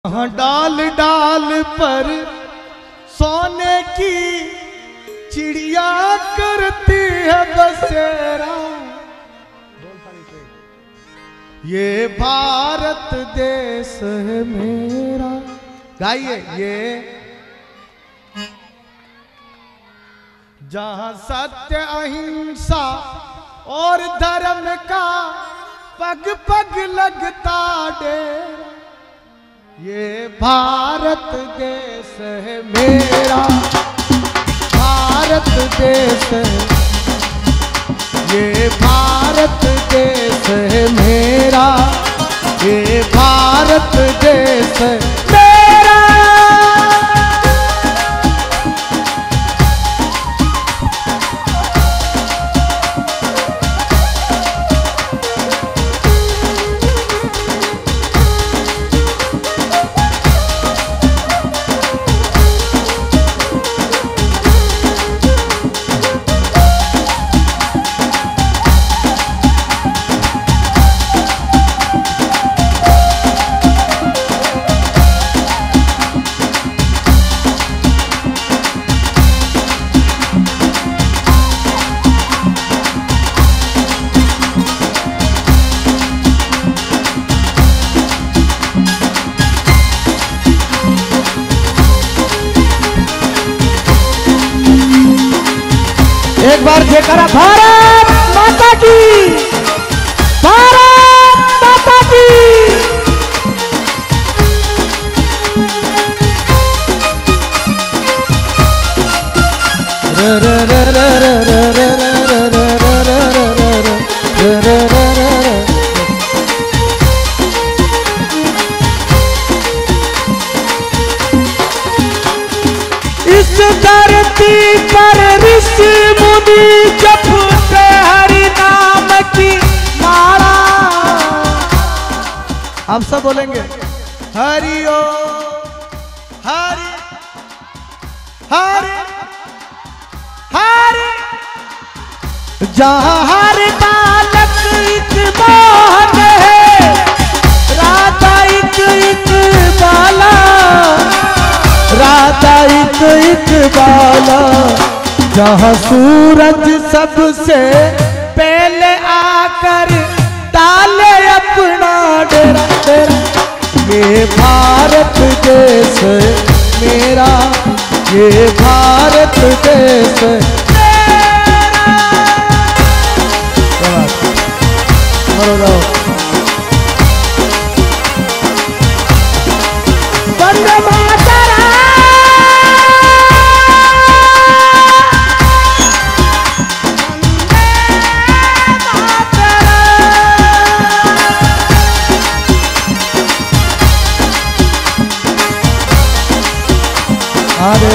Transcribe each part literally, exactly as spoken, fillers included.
जहाँ डाल डाल पर सोने की चिड़िया करती है बसेरा, ये भारत देश है मेरा। गाइए ये जहाँ सत्य अहिंसा और धर्म का पग पग लगता डेरा, ये भारत देश है मेरा, भारत देश है, ये भारत देश है मेरा, ये भारत देश है मेरा। एक बार जयकारा भारत माता की, भारत माता की। रे रे रे रे रे रे रे रे रे रे रे रे। इस धरती पर ऋषि मुनि जपते हरि नाम की माला। आप सब बोलेंगे हरि ओ हरि हरि हरि। जहाँ हर बालक एक मोहन है, राधा एक एक बाला, राधा एक एक बाला। जहाँ सूरज सबसे पहले आकर डाले अपना डेरा डेरा, ये भारत देश मेरा, ये भारत देश मेरा। मरो जाओ वंदे मातरम। अरे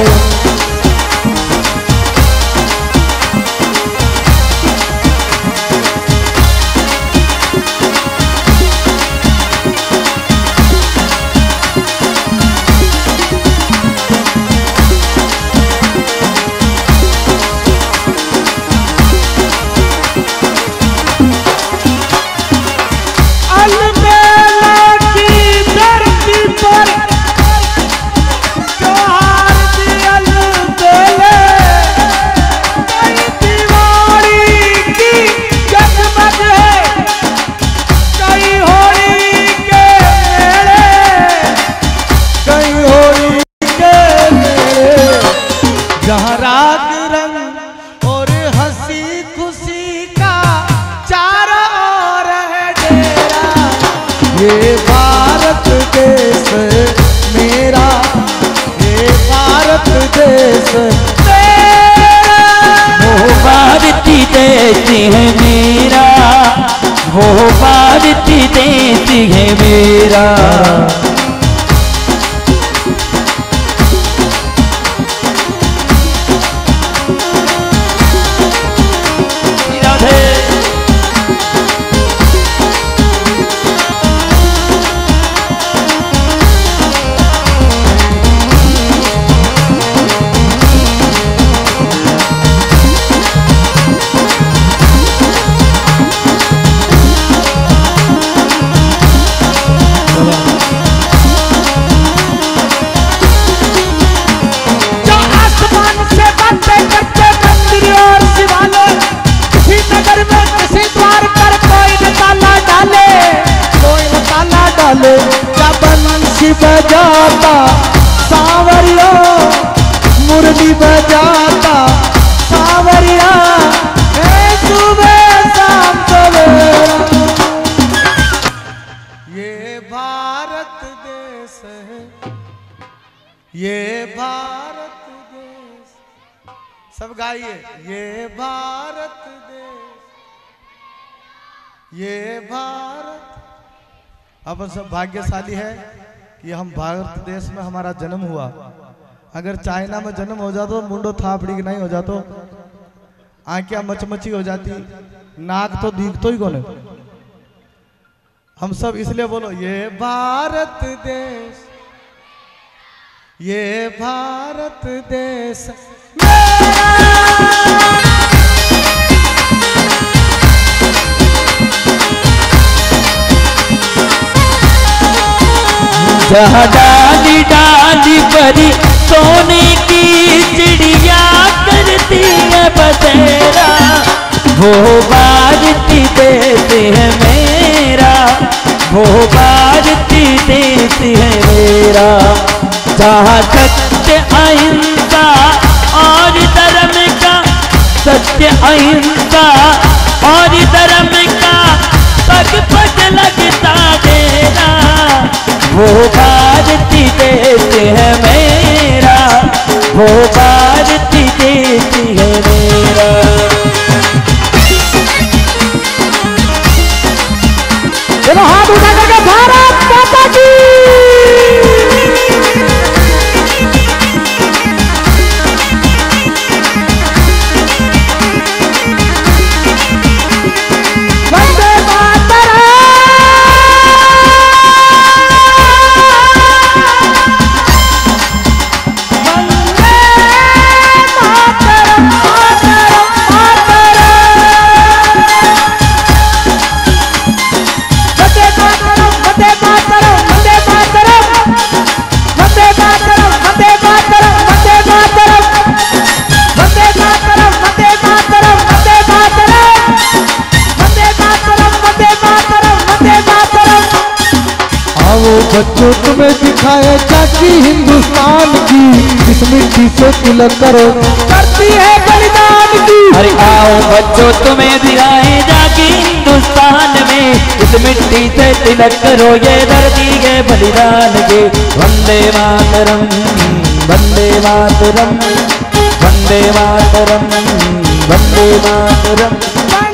जहाँ राग रंग और हंसी खुशी का चारों ओर है डेरा, ये भारत देश मेरा, ये भारत देश मेरा। वो भारत देश है मेरा, वो भारत देश है मेरा। डाले क्या बंसी बजाता सांवरिया, मुरली बजाता सांवरिया, ए सुबह शाम सवेरा। ये भारत देश है, ये भारत देश, सब गाइए। ये भारत देश, ये भारत। अपन सब भाग्यशाली है कि हम भारत देश में हमारा जन्म हुआ। अगर चाइना में जन्म हो जाता तो मुंडो थापड़ी नहीं हो जातो, आंखें मचमची हो जाती, नाक तो दिखतो ही कौन। हम सब इसलिए बोलो ये भारत देश, ये भारत देश जहाँ डाली डाली परी सोने की चिड़िया करती है बसेरा, वो भारती देश है मेरा, वो भारती देश है मेरा। जहाँ सत्य अहिंसा और धर्म का, सत्य अहिंसा और धर्म का पग पग लगता डेरा, वो भारती देश है मेरा, वो भारती देश है मेरा। चलो हाथ उठा करके भारत माता की। वंदे मातरम, बच्चों तुम्हें दिखाए चाची हिंदुस्तान की, इस मिट्टी से तिलक करो करती है बलिदान की। अरे आओ बच्चों तुम्हें दिखाए जाके हिंदुस्तान में, इस मिट्टी से तिलक करो ये धरती के बलिदान के। वंदे मातरम, वंदे मातरम, वंदे मातरम, वंदे मातरम।